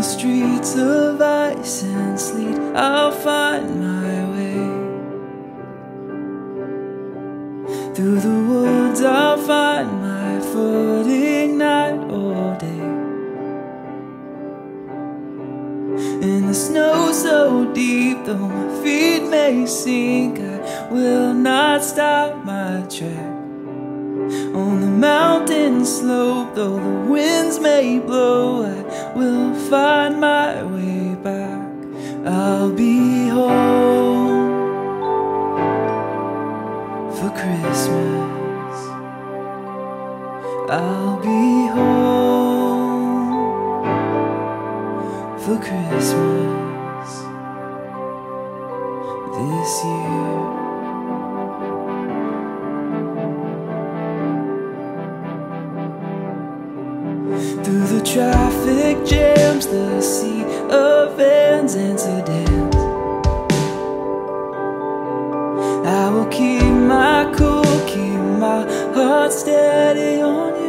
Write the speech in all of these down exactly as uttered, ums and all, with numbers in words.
streets of ice and sleet, I'll find my way. Through the woods I'll find my footing night or day. In the snow so deep, though my feet may sink, I will not stop my track. On the mountain slope, though the winds may blow, I will find my way back. I'll be home for Christmas. I'll be home for Christmas this year. Through the traffic jams, the sea of vans and sedans, I will keep my cool, keep my heart steady on you.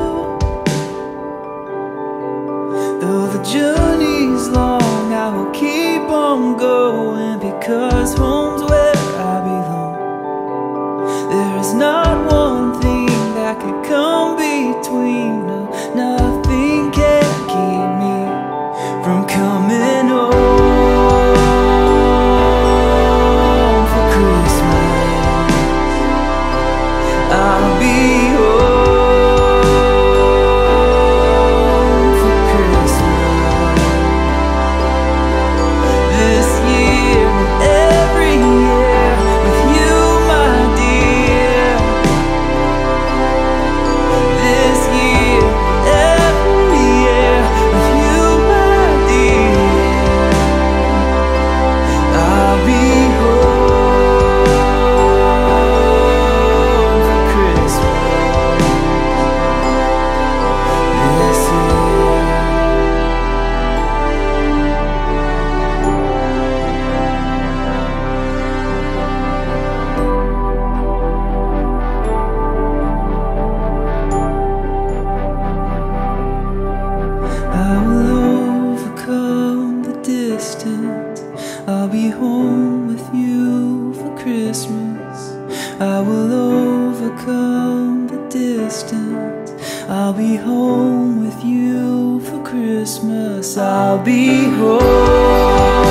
Though the journey's long, I will keep on going, because home's where I belong. There is not one thing that could come between. No, nothing can keep me from coming home for Christmas. I'll be home for Christmas this year and every year with you, my dear. This year, every year with you, my dear. I'll be home for Christmas this year. I will overcome the distance. I'll be home with you for Christmas. I will overcome the distance. I'll be home with you for Christmas. I'll be home.